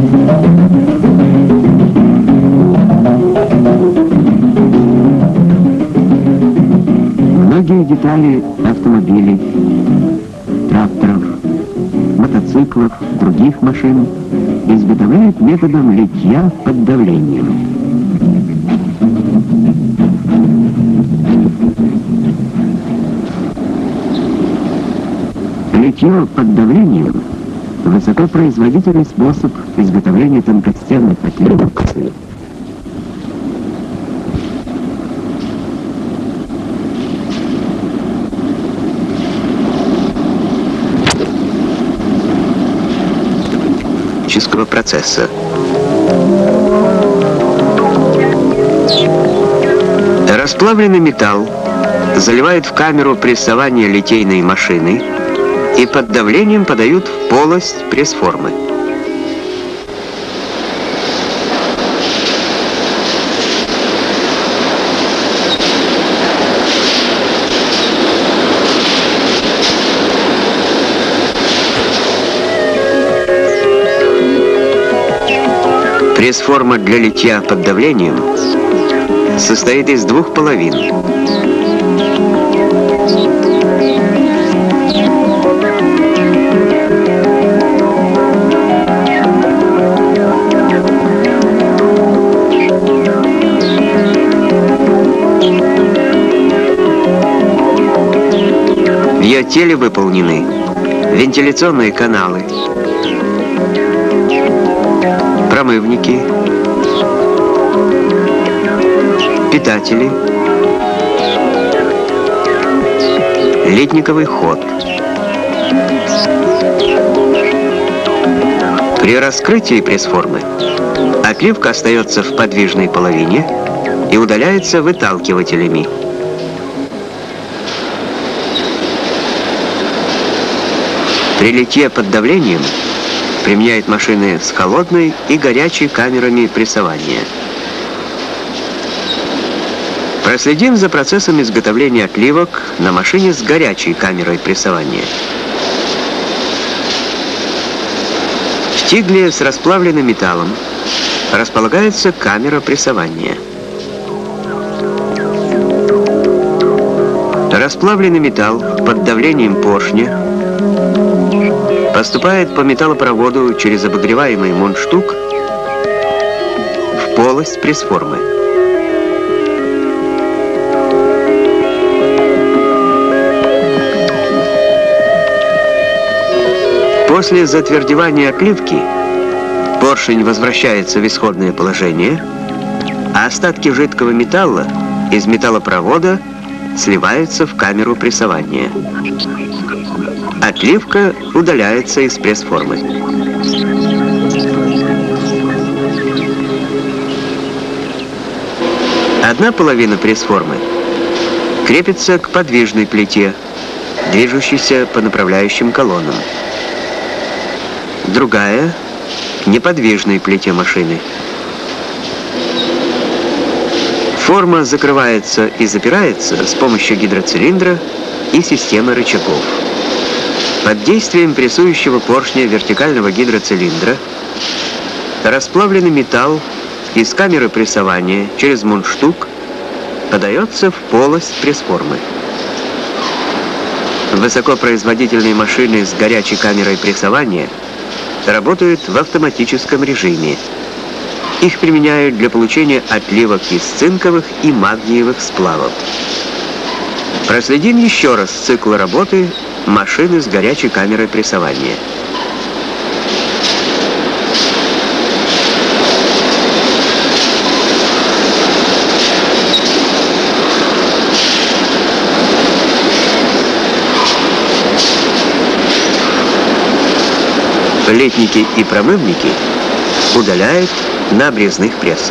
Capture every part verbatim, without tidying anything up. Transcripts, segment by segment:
Многие детали автомобилей, тракторов, мотоциклов, других машин изготовляют методом литья под давлением. Литье под давлением — высокопроизводительный способ изготовления тонкостенных отливок. Процесса. Расплавленный металл заливают в камеру прессования литейной машины и под давлением подают в полость пресс-формы. Пресс-форма для литья под давлением состоит из двух половин. В ее теле выполнены вентиляционные каналы, промывники, питатели, литниковый ход. При раскрытии пресс-формы отливка остается в подвижной половине и удаляется выталкивателями. При литье под давлением применяют машины с холодной и горячей камерами прессования. Проследим за процессом изготовления отливок на машине с горячей камерой прессования. В тигле с расплавленным металлом располагается камера прессования. Расплавленный металл под давлением поршня поступает по металлопроводу через обогреваемый мундштук в полость пресс-формы. После затвердевания отливки поршень возвращается в исходное положение, а остатки жидкого металла из металлопровода сливаются в камеру прессования. Отливка удаляется из пресс-формы. Одна половина пресс-формы крепится к подвижной плите, движущейся по направляющим колоннам. Другая — к неподвижной плите машины. Форма закрывается и запирается с помощью гидроцилиндра и системы рычагов. Под действием прессующего поршня вертикального гидроцилиндра расплавленный металл из камеры прессования через мундштук подается в полость пресс-формы. Высокопроизводительные машины с горячей камерой прессования работают в автоматическом режиме. Их применяют для получения отливок из цинковых и магниевых сплавов. Проследим еще раз цикл работы машины с горячей камерой прессования. Литники и промывники удаляют на обрезных прессах.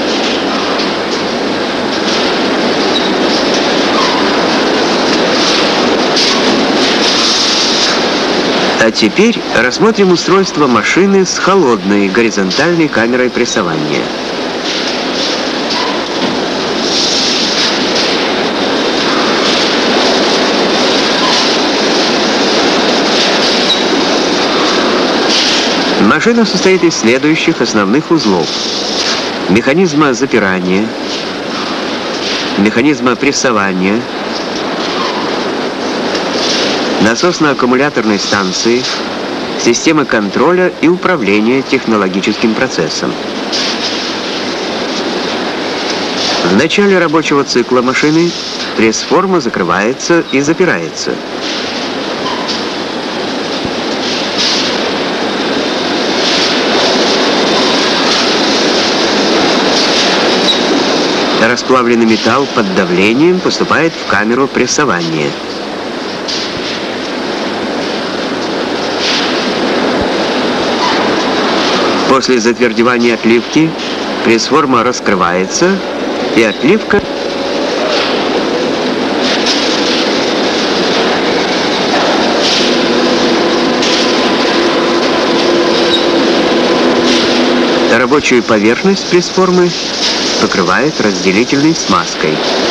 А теперь рассмотрим устройство машины с холодной горизонтальной камерой прессования. Машина состоит из следующих основных узлов: механизма запирания, механизма прессования, насосно-аккумуляторной станции, системы контроля и управления технологическим процессом. В начале рабочего цикла машины пресс-форма закрывается и запирается. Расплавленный металл под давлением поступает в камеру прессования. После затвердевания отливки пресс-форма раскрывается, и отливка рабочую поверхность пресс-формы покрывает разделительной смазкой.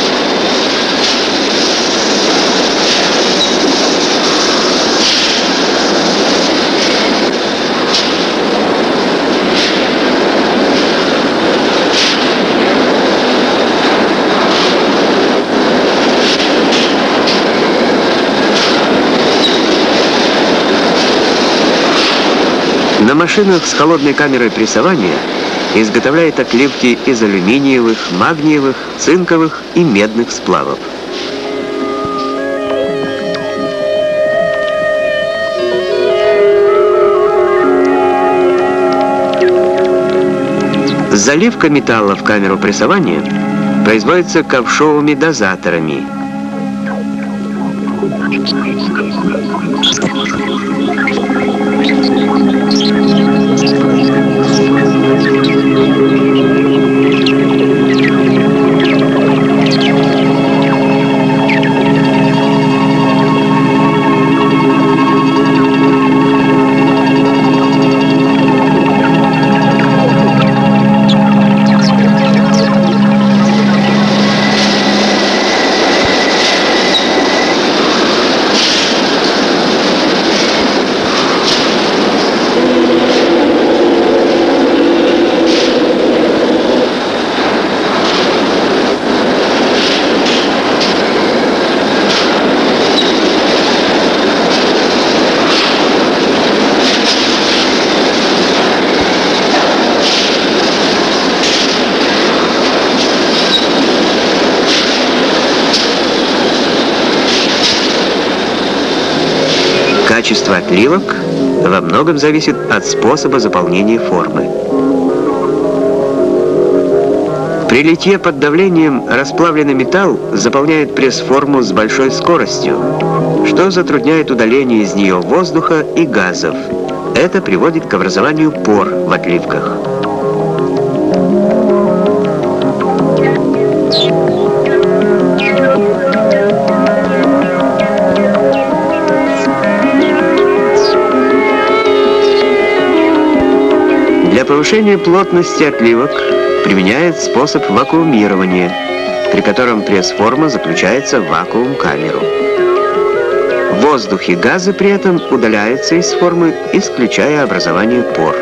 На машинах с холодной камерой прессования изготовляют отливки из алюминиевых, магниевых, цинковых и медных сплавов. Заливка металла в камеру прессования производится ковшовыми дозаторами. Качество отливок во многом зависит от способа заполнения формы. При литье под давлением расплавленный металл заполняет пресс-форму с большой скоростью, что затрудняет удаление из нее воздуха и газов. Это приводит к образованию пор в отливках. Для повышения плотности отливок применяют способ вакуумирования, при котором пресс-форма заключается в вакуум-камеру. Воздух и газы при этом удаляются из формы, исключая образование пор.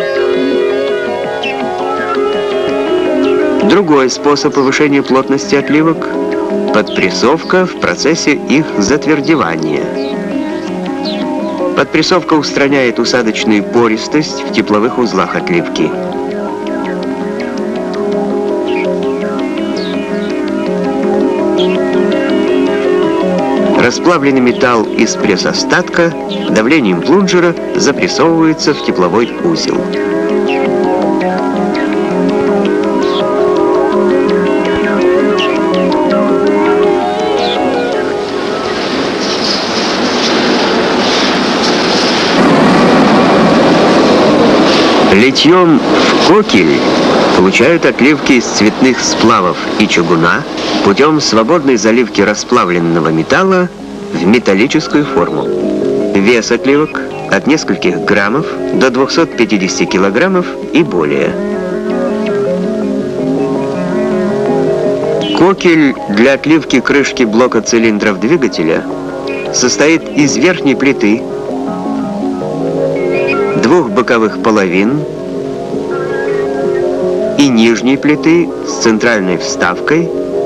Другой способ повышения плотности отливок – подпрессовка в процессе их затвердевания. Подпрессовка устраняет усадочную пористость в тепловых узлах отливки. Расплавленный металл из пресс-остатка давлением плунжера запрессовывается в тепловой узел. Литьем в кокель получают отливки из цветных сплавов и чугуна путем свободной заливки расплавленного металла в металлическую форму. Вес отливок от нескольких граммов до двухсот пятидесяти килограммов и более. Кокель для отливки крышки блока цилиндров двигателя состоит из верхней плиты, двух боковых половин и нижней плиты с центральной вставкой,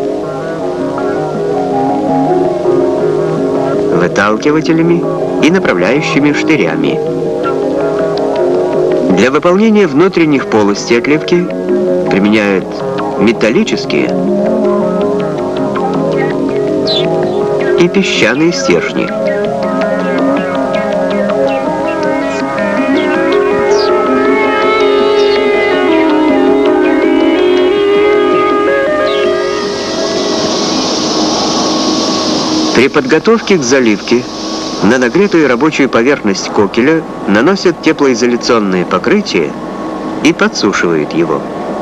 выталкивателями и направляющими штырями. Для выполнения внутренних полостей отливки применяют металлические и песчаные стержни. При подготовке к заливке на нагретую рабочую поверхность кокеля наносят теплоизоляционное покрытие и подсушивают его.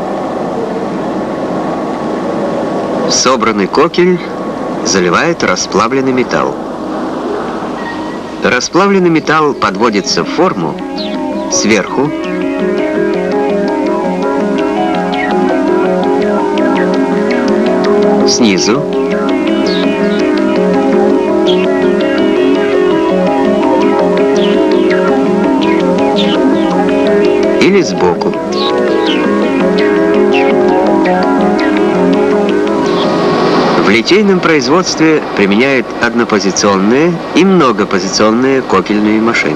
Собранный кокель заливает расплавленный металл. Расплавленный металл подводится в форму сверху, снизу или сбоку. В литейном производстве применяют однопозиционные и многопозиционные кокельные машины.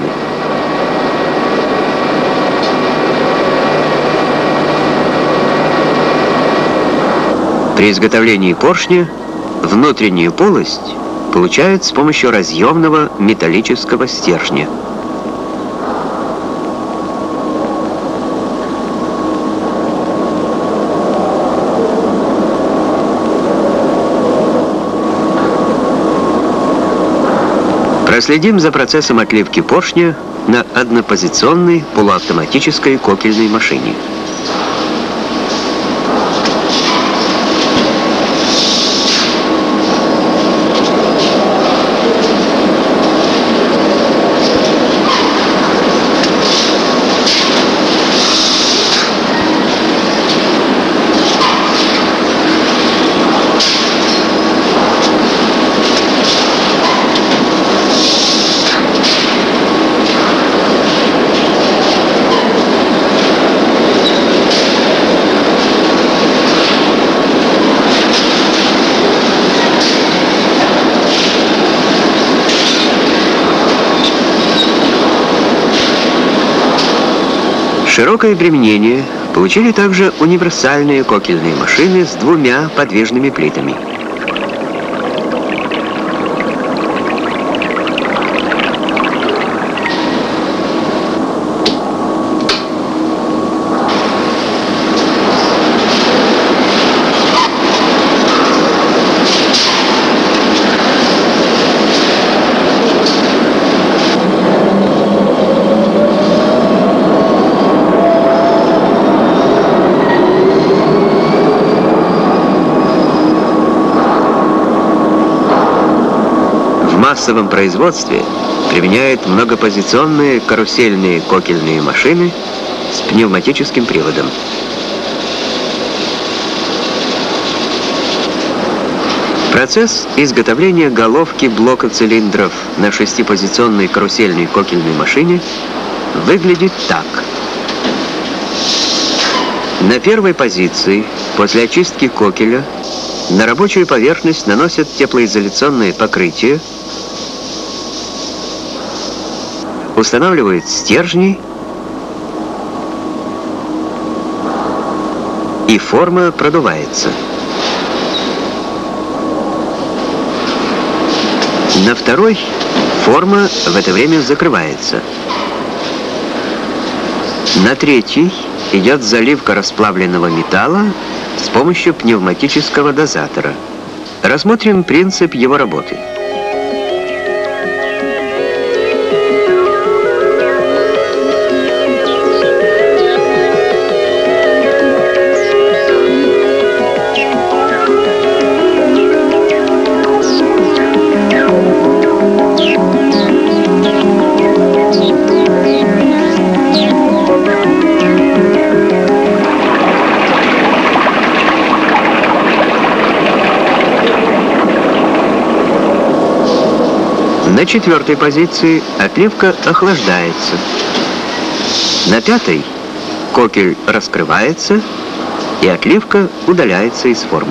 При изготовлении поршня внутреннюю полость получают с помощью разъемного металлического стержня. Проследим за процессом отливки поршня на однопозиционной полуавтоматической кокельной машине. Широкое применение получили также универсальные кокельные машины с двумя подвижными плитами. В массовом производстве применяют многопозиционные карусельные кокельные машины с пневматическим приводом. Процесс изготовления головки блока цилиндров на шестипозиционной карусельной кокельной машине выглядит так. На первой позиции, после очистки кокеля, на рабочую поверхность наносят теплоизоляционное покрытие, устанавливают стержни, и форма продувается. На второй форма в это время закрывается. На третий идет заливка расплавленного металла с помощью пневматического дозатора. Рассмотрим принцип его работы. На четвертой позиции отливка охлаждается. На пятой кокель раскрывается, и отливка удаляется из формы.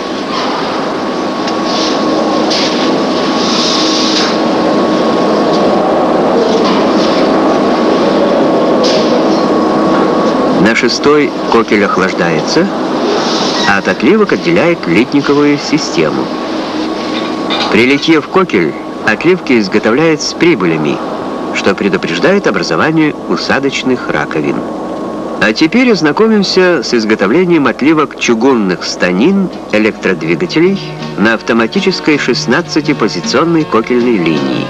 На шестой кокель охлаждается, а от отливок отделяет литниковую систему. При литье в кокель отливки изготовляют с прибылями, что предупреждает образование усадочных раковин. А теперь ознакомимся с изготовлением отливок чугунных станин электродвигателей на автоматической шестнадцатипозиционной кокельной линии.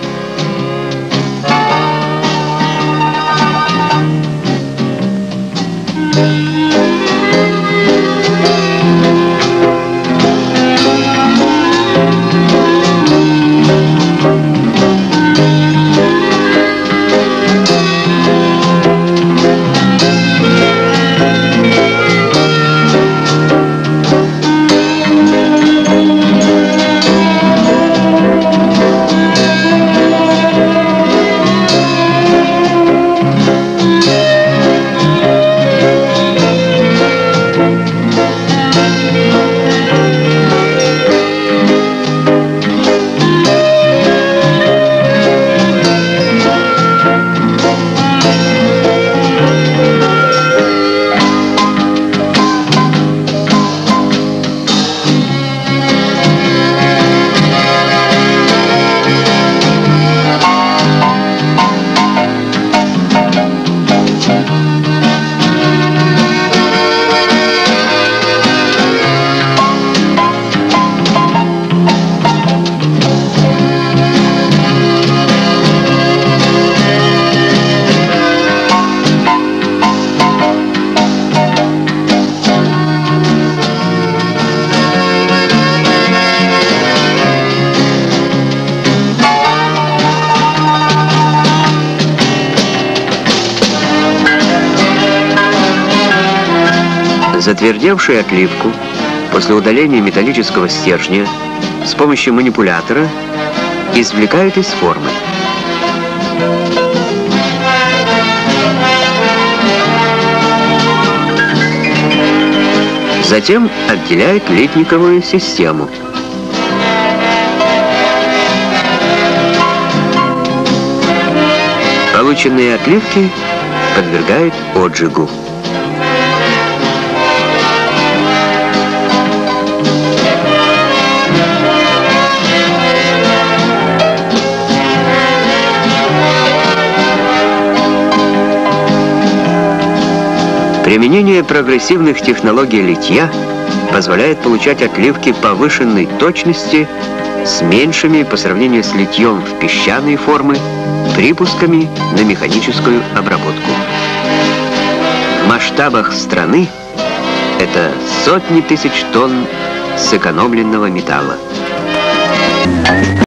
Затвердевшую отливку после удаления металлического стержня с помощью манипулятора извлекают из формы. Затем отделяют литниковую систему. Полученные отливки подвергают отжигу. Применение прогрессивных технологий литья позволяет получать отливки повышенной точности с меньшими по сравнению с литьем в песчаные формы припусками на механическую обработку. В масштабах страны это сотни тысяч тонн сэкономленного металла.